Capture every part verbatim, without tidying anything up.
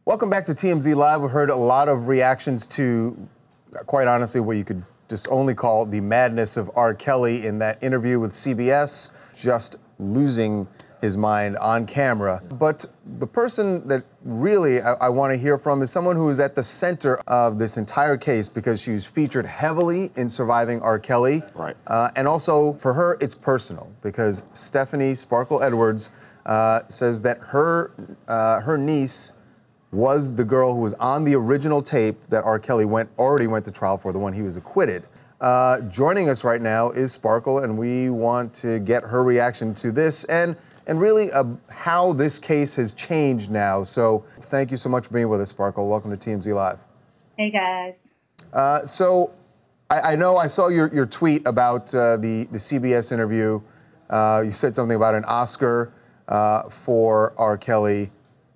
Welcome back to T M Z Live. We heard a lot of reactions to, quite honestly, what you could just only call the madness of R. Kelly in that interview with C B S, just losing his mind on camera. But the person that really I, I want to hear from is someone who is at the center of this entire case because she's featured heavily in Surviving R. Kelly. Right. Uh, and also, for her, it's personal because Stephanie Sparkle Edwards uh, says that her, uh, her niece was the girl who was on the original tape that R. Kelly went already went to trial for, the one he was acquitted. Uh, joining us right now is Sparkle, and we want to get her reaction to this and and really uh, how this case has changed now. So thank you so much for being with us, Sparkle. Welcome to T M Z Live. Hey, guys. Uh, so I, I know I saw your, your tweet about uh, the, the C B S interview. Uh, you said something about an Oscar uh, for R. Kelly.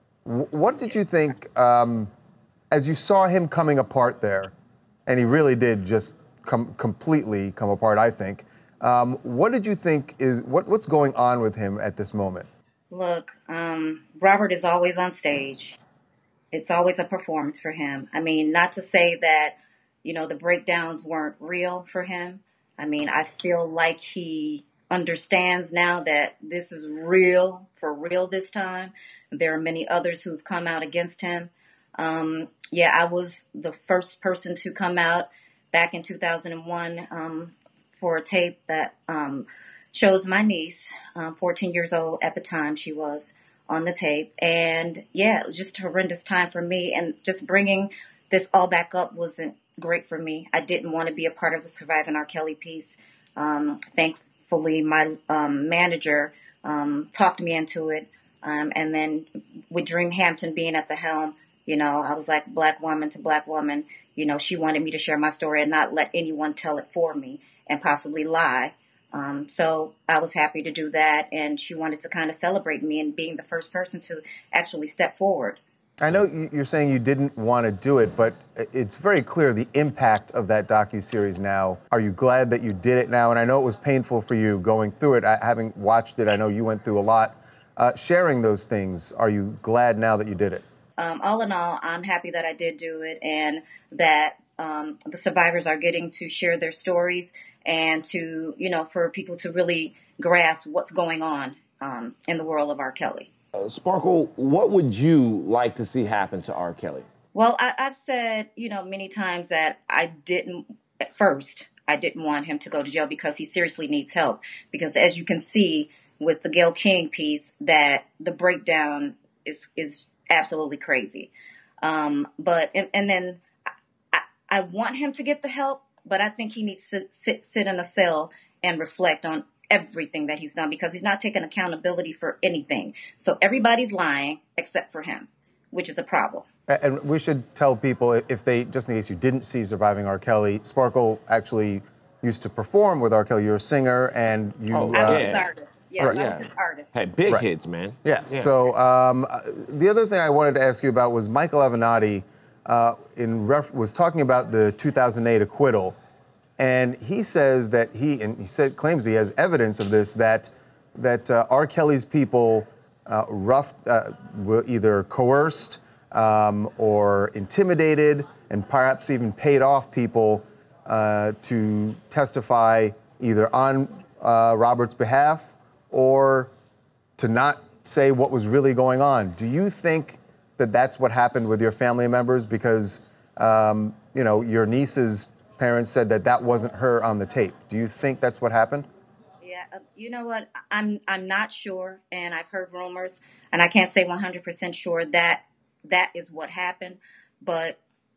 What did you think um, as you saw him coming apart there? And he really did just come completely come apart, I think. Um, what did you think is what, what's going on with him at this moment? Look, um, Robert is always on stage. It's always a performance for him. I mean, not to say that, you know, the breakdowns weren't real for him. I mean, I feel like he understands now that this is real, for real this time. There are many others who've come out against him. Um, yeah, I was the first person to come out back in two thousand one um, for a tape that um, shows my niece, uh, fourteen years old at the time she was, on the tape. And yeah, it was just a horrendous time for me. And just bringing this all back up wasn't great for me. I didn't want to be a part of the Surviving R. Kelly piece. Um, thankfully, my um, manager um, talked me into it. Um, and then with Dream Hampton being at the helm, you know, I was like black woman to black woman. You know, she wanted me to share my story and not let anyone tell it for me and possibly lie. Um, so I was happy to do that. And she wanted to kind of celebrate me and being the first person to actually step forward. I know you're saying you didn't want to do it, but it's very clear the impact of that docuseries now. Are you glad that you did it now? And I know it was painful for you going through it. I, having watched it, I know you went through a lot. Uh, sharing those things, are you glad now that you did it? Um, all in all, I'm happy that I did do it and that um, the survivors are getting to share their stories and to, you know, for people to really grasp what's going on um, in the world of R. Kelly. Uh, Sparkle, what would you like to see happen to R. Kelly? Well, I, I've said, you know, many times that I didn't, at first, I didn't want him to go to jail because he seriously needs help. Because as you can see with the Gayle King piece, that the breakdown is is absolutely crazy. Um, but, and, and then I, I want him to get the help, but I think he needs to sit, sit in a cell and reflect on everything that he's done because he's not taking accountability for anything. So everybody's lying except for him, which is a problem. And we should tell people, if they, just in case you didn't see Surviving R. Kelly, Sparkle actually used to perform with R. Kelly. You're a singer and you... Oh, I uh, was his artist. Yes, right. I was Yeah. his artist. Had big Right. hits, man. Yeah. Yeah. So um, the other thing I wanted to ask you about was Michael Avenatti uh, in ref- was talking about the two thousand eight acquittal, and he says that he and he said claims he has evidence of this that that uh, R. Kelly's people uh, rough uh, were either coerced um, or intimidated, and perhaps even paid off people uh, to testify either on uh, Robert's behalf or to not say what was really going on. Do you think that that's what happened with your family members? Because, um, you know, your niece's parents said that that wasn't her on the tape. Do you think that's what happened? Yeah, uh, you know what? I'm I'm not sure, and I've heard rumors, and I can't say one hundred percent sure that that is what happened. But,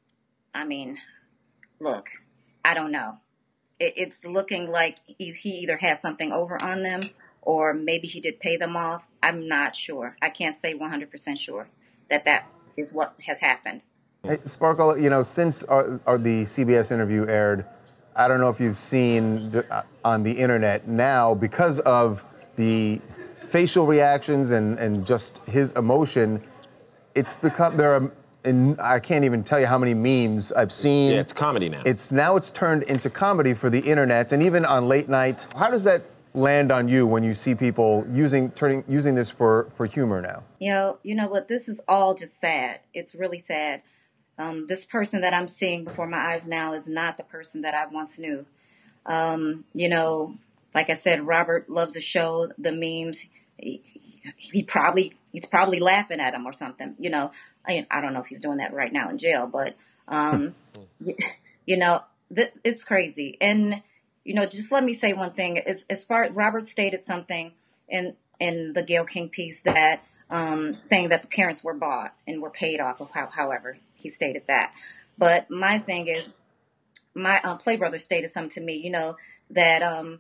I mean, look, I don't know. It, it's looking like he, he either has something over on them or maybe he did pay them off. I'm not sure. I can't say one hundred percent sure that that is what has happened. Hey, Sparkle, you know, since our, our, the C B S interview aired, I don't know if you've seen the, uh, on the internet now, because of the facial reactions and, and just his emotion, it's become, there are, and I can't even tell you how many memes I've seen. Yeah, it's comedy now. It's now it's turned into comedy for the internet and even on late night. How does that land on you when you see people using turning using this for for humor now? You know, you know what? This is all just sad. It's really sad. Um, this person that I'm seeing before my eyes now is not the person that I once knew. Um, you know, like I said, Robert loves the show, the memes. He, he probably he's probably laughing at him or something. You know, I, I don't know if he's doing that right now in jail, but um, you, you know, th- it's crazy. And you know, just let me say one thing. As, as far Robert stated something in in the Gayle King piece that um, saying that the parents were bought and were paid off, of how, however he stated that. But my thing is, my uh, play brother stated something to me. You know that um,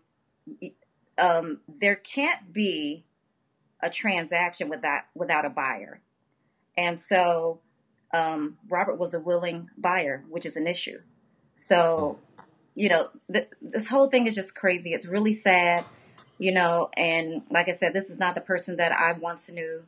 um, there can't be a transaction without without a buyer, and so um, Robert was a willing buyer, which is an issue. So. You know, th- this whole thing is just crazy. It's really sad, you know, and like I said, this is not the person that I once knew.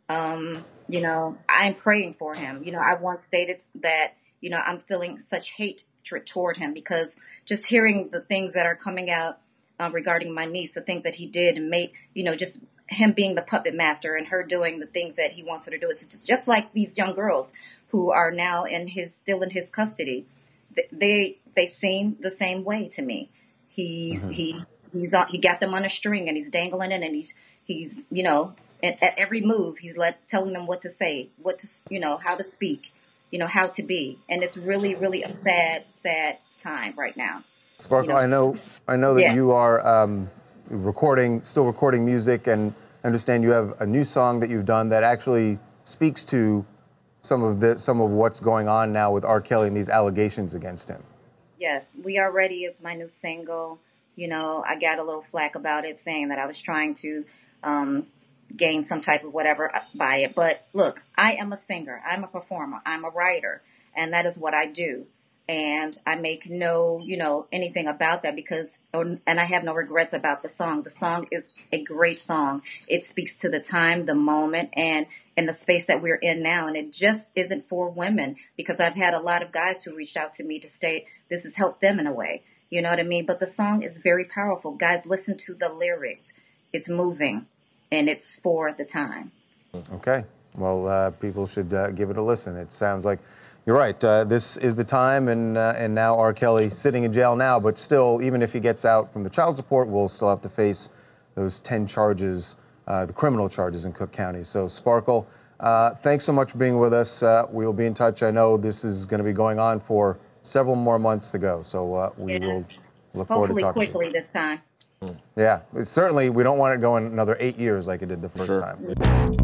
Um, you know, I'm praying for him. You know, I once stated that, you know, I'm feeling such hate t- toward him because just hearing the things that are coming out uh, regarding my niece, the things that he did and made, you know, just him being the puppet master and her doing the things that he wants her to do. It's just like these young girls who are now in his, still in his custody. They they seem the same way to me. He's mm-hmm. he's he's uh, he got them on a string and he's dangling it and he's he's you know at, at every move he's let telling them what to say, what to you know how to speak, you know how to be, and it's really really a sad sad time right now. Sparkle, you know? I know I know that yeah. you are um, recording, still recording music, and I understand you have a new song that you've done that actually speaks to some of the some of what's going on now with R. Kelly and these allegations against him. Yes, We Are Ready is my new single. You know, I got a little flack about it, saying that I was trying to um, gain some type of whatever by it. But look, I am a singer. I'm a performer. I'm a writer. And that is what I do. And I make no, you know, anything about that because, and I have no regrets about the song. The song is a great song. It speaks to the time, the moment, and in the space that we're in now. And it just isn't for women because I've had a lot of guys who reached out to me to state this has helped them in a way. You know what I mean? But the song is very powerful. Guys, listen to the lyrics. It's moving and it's for the time. Okay. Well, uh, people should uh, give it a listen. It sounds like you're right. Uh, this is the time, and uh, and now R. Kelly sitting in jail now, but still, even if he gets out from the child support, we'll still have to face those ten charges, uh, the criminal charges in Cook County. So, Sparkle, uh, thanks so much for being with us. Uh, we'll be in touch. I know this is going to be going on for several more months to go, so uh, we yes. will look Hopefully forward to talking quickly to you. this time. Yeah, certainly we don't want it going another eight years like it did the first sure. time.